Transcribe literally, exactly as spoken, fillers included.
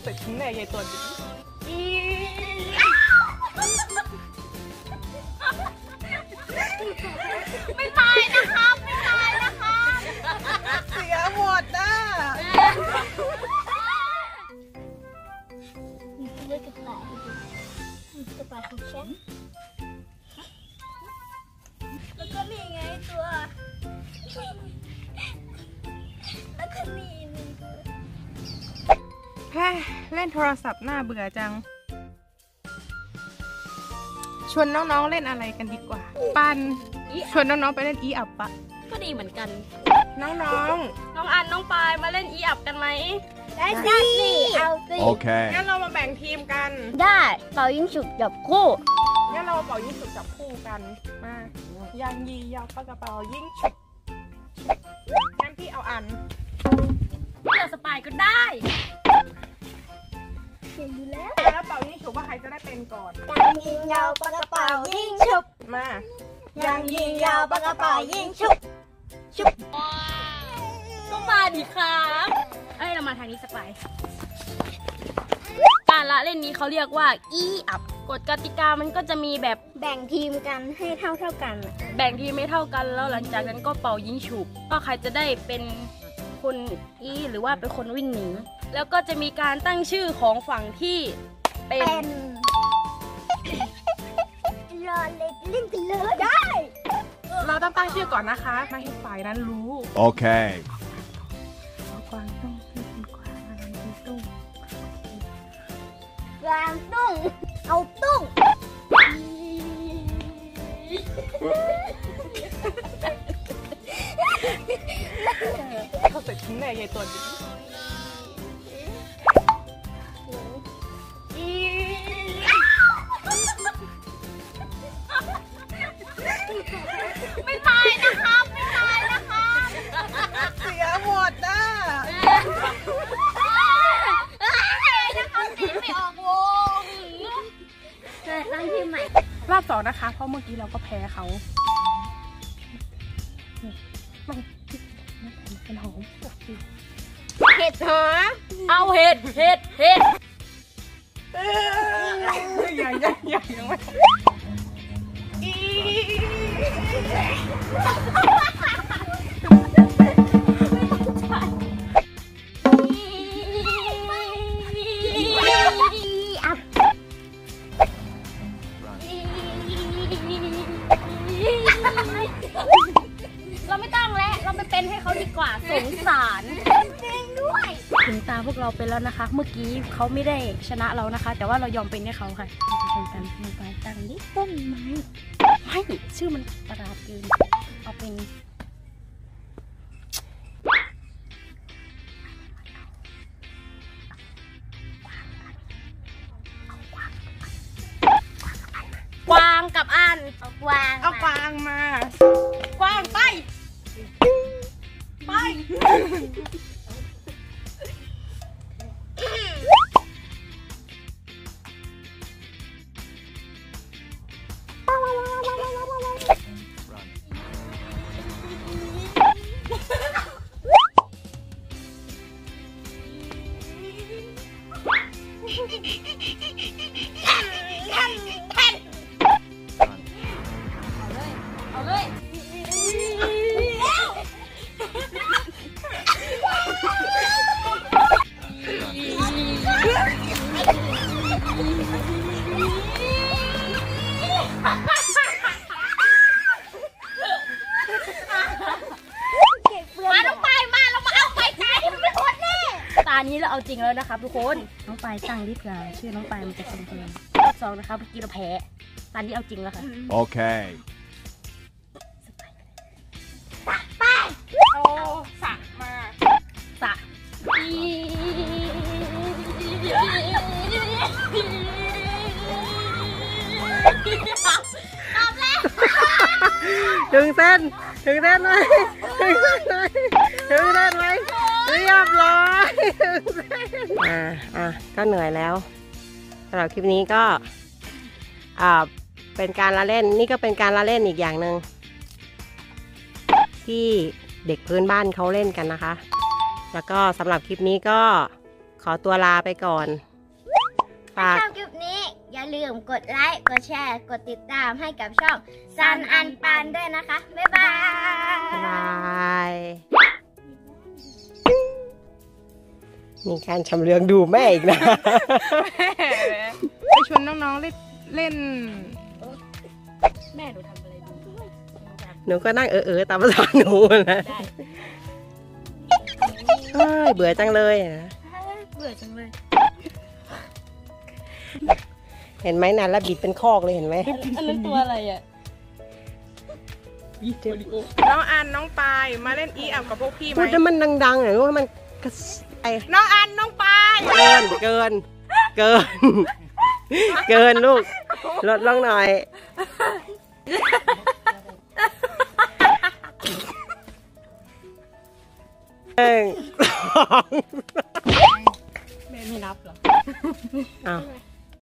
เสร็จทิ้งแน่ยายตัวนี้ไม่ตายนะครับไม่ตายนะครับเสียหมดอ่ะนี่คือเลือกกระต่ายนี่คือกระต่ายของฉันแล้วก็นี่ไงตัวแล้วก็นี่นี่ตัวแฮ่เล่นโทรศัพท์น่าเบื่อจังชวนน้องๆเล่นอะไรกันดีกว่าปันชวนน้องๆไปเล่นอีอับปะก็ดีเหมือนกันน้องๆน้องอันน้องปายมาเล่นอีอับกันไหมได้สิเอาสิโอเคงั้นเรามาแบ่งทีมกันได้เป่ายิงฉุบจับคู่งั้นเรามาเป่ายิงฉุบจับคู่กันมายังยียาวปากกระเป๋ายิงฉุบงั้นพี่เอาอันพี่เอาสปายก็ได้เห็นอยู่แล้วแล้วเป่ายิงฉุบว่าใครจะได้เป็นก่อนยังยิงยาวปากกระเป๋ายิงฉุบมายังยิงยาวปากกระเป๋ายิงฉุบฉุบก็มาดิครับเอ้ยเรามาทางนี้สปายการละเล่นนี้เขาเรียกว่าอีอับกฎกติกามันก็จะมีแบบแบ่งทีมกันให้เท่าเท่ากันแบ่งทีมไม่เท่ากันแล้วหลังจากนั้นก็เป่ายิงฉุบว่าใครจะได้เป็นคนอีหรือว่าเป็นคนวิ่งหนีแล้วก็จะมีการตั้งชื่อของฝั่งที่เป็นรอเล็กเล่นกันเลยได้เราต้องตั้งชื่อก่อนนะคะไม่ให้ฝ่ายนั้นรู้โอเคกวางตุ้งเป็นกวางอะไรเป็นตุ้งกวางตุ้งเอาตุ้งเขาเสร็จทิ้งแน่ยายตัวนี้ไม่ตายนะครับไม่ตายนะครับเสียหมดอ่ะนะครับตีไม่ออกวงเกิดตั้งทีมใหม่รอบสองนะคะเพราะเมื่อกี้เราก็แพ้เขาไม่เป็นหอมเห็ดหอมเอาเห็ดเห็ดเห็ดใหญ่ใหญ่ใหญ่ยังไม่เราไม่ต้องแล้วเราไปเป็นให้เขาดีกว่าสงสารจริงด้วยถึงตาพวกเราเป็นแล้วนะคะเมื่อกี้เขาไม่ได้ชนะเรานะคะแต่ว่าเรายอมเป็นให้เขาค่ะเราจะเป็นกันในการตั้งนี้ต้นไม้ไม่ชื่อมันประหลาดเกินเอาเป็นกวางกับอันเอากวางเอากวางมากวางไปไปเอาเลยมาน้องปายมาเรามาเอาไปตายมันไม่พ้นแน่ตานี้เราเอาจริงแล้วนะครับทุกคนน้องปายตั้งดิบแล้วชื่อน้องปายมันจะเป็นเพลงรอบสองนะครับเมื่อกี้เราแพ้ตอนนี้เอาจริงแล้วค่ะโอเคไปเอาสระมาสระตอบแล้วถึงเส้นถึงเส้นไหมถึงเส้นไหมถึงเส้นไหมเรียบร้อยถึงเส้นอ่าอ่ะก็เหนื่อยแล้วสำหรับคลิปนี้ก็อ่าเป็นการละเล่นนี่ก็เป็นการละเล่นอีกอย่างหนึ่งที่เด็กพื้นบ้านเขาเล่นกันนะคะแล้วก็สำหรับคลิปนี้ก็ขอตัวลาไปก่อนฝากชอบคลิปนี้อย่าลืมกดไลค์ กดแชร์ กดติดตามให้กับช่องซันอันปันด้วยนะคะ บ๊ายบายบ๊ายบายมีการชำเลืองดูแม่อีกนะไปชวนน้องๆเล่นเล่นแม่หนูทำอะไรดูหนูก็นั่งเออเออตามภาษาหนูนะได้เฮ้ยเบื่อจังเลยนะเบื่อจังเลยเห็นไหมนานแล้วบิดเป็นคอกเลยเห็นไหมอันนั้นตัวอะไรอ่ะน้องอันน้องปายมาเล่นอีอับกับพวกพี่ไหมพูดให้มันดังๆหน่อยว่ามันกระสไอน้องอันน้องปายเกินเกินเกิน เกินลูกลดลงหน่อยหนึ่งสองแม่ไม่รับเหรออ้าว